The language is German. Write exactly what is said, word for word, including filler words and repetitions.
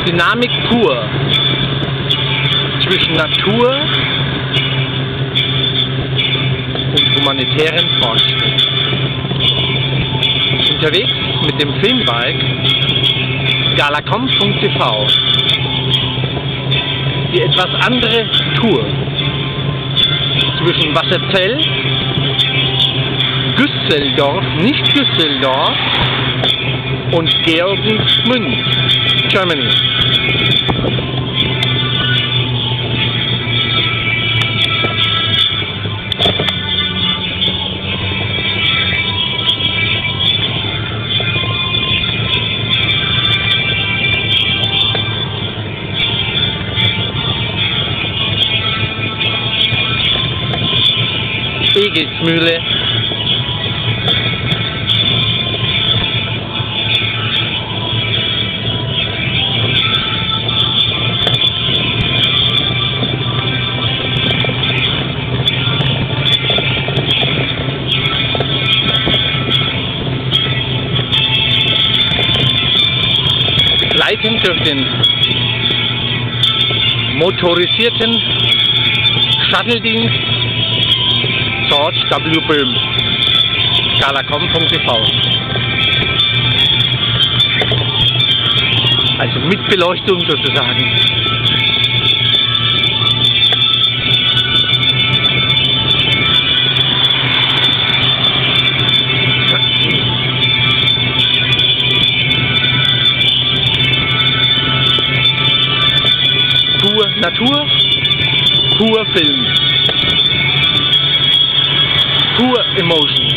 Dynamik pur zwischen Natur und humanitären Fortschritt. Unterwegs mit dem Filmbike galacom punkt t v. Die etwas andere Tour zwischen Wasserzell, Güsseldorf, nicht Düsseldorf, und Georgensmünd, Germany. Egelsmühle, begleitend durch den motorisierten Shuttle-Dienst George W. Böhm, galacom punkt t v. Also mit Beleuchtung sozusagen. Pur Natur, pur Film. Pure emotion.